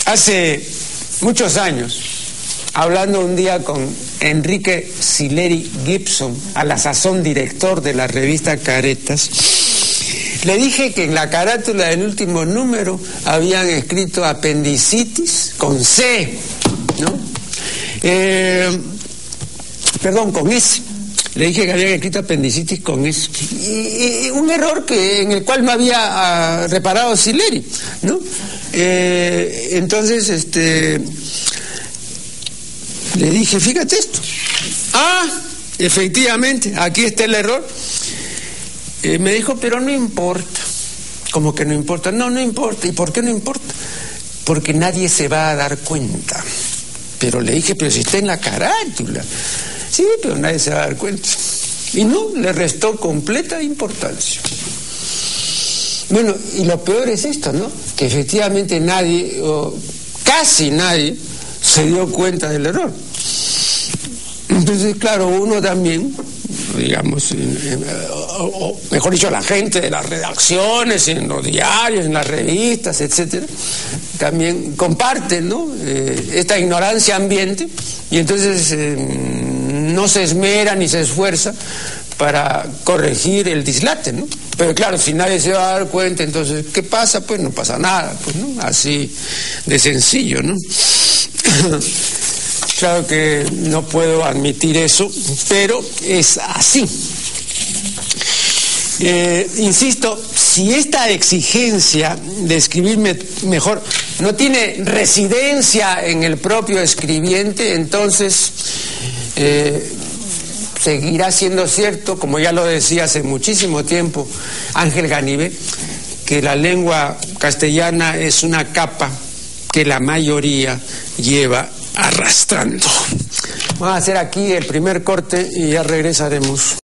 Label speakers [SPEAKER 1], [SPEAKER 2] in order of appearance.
[SPEAKER 1] Hace muchos años, hablando un día con Enrique Sileri Gibson, a la sazón director de la revista Caretas, le dije que en la carátula del último número habían escrito apendicitis con C, ¿no? Perdón, con S. Le dije que habían escrito apendicitis con S. Y un error en el cual me había reparado Sileri, ¿no? Entonces, le dije, fíjate esto. Ah, efectivamente, aquí está el error. Me dijo, pero no importa. ¿Cómo que no importa? No, no importa. ¿Y por qué no importa? Porque nadie se va a dar cuenta. Pero le dije, pero si está en la carátula. Sí, pero nadie se va a dar cuenta. Y no, le restó completa importancia. Bueno, y lo peor es esto, ¿no? Que efectivamente nadie, o casi nadie, se dio cuenta del error. Entonces, claro, uno también, digamos, o mejor dicho, la gente de las redacciones, en los diarios, en las revistas, etcétera, también comparten, ¿no? Esta ignorancia ambiente, y entonces no se esmera ni se esfuerza para corregir el dislate, ¿no? Pero claro, si nadie se va a dar cuenta, entonces, ¿qué pasa? Pues no pasa nada, pues, ¿no? Así de sencillo, ¿no? Claro que no puedo admitir eso, pero es así. Insisto, si esta exigencia de escribir mejor no tiene residencia en el propio escribiente, entonces seguirá siendo cierto, como ya lo decía hace muchísimo tiempo Ángel Ganive, que la lengua castellana es una capa que la mayoría lleva arrastrando. Vamos a hacer aquí el primer corte y ya regresaremos.